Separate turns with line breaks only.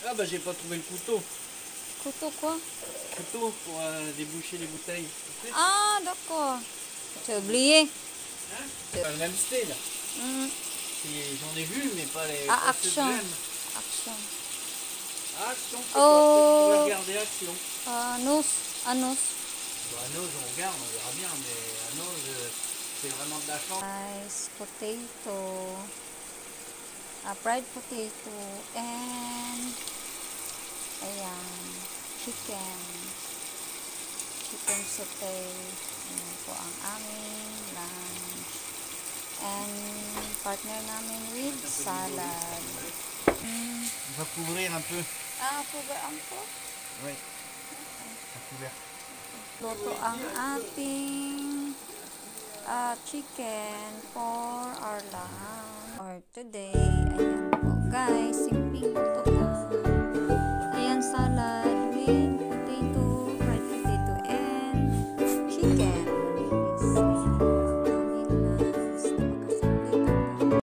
Ah bah j'ai pas trouvé le couteau.
Couteau quoi?
Couteau pour déboucher les bouteilles. Tu sais,
Ah, d'accord. Tu as oublié?
hein? C'est pas le même style.
Hmm.
J'en ai vu, mais pas les
Ah,
pas ceux que
action.
j'aime.
Action.
Action, c'est quoi? Peut-être que je pourrais
Oh,
regarder Action.
anus. Anus.
Bah, Nose, on regarde, on verra bien, mais Nose, c'est vraiment de la chance.
Nice potato. Fried potato. And, ayan, chicken. Chicken sauté. Ayan po ang aming lunch. And, partner namin with salad.
On va couvrir un peu.
Ah, pugaan po.
Oui. À couvert.
Luto ang ating chicken for our lunch or today. Ayan po guys, simpleng luto lang. Ayan, salad with potato, fried potato and chicken.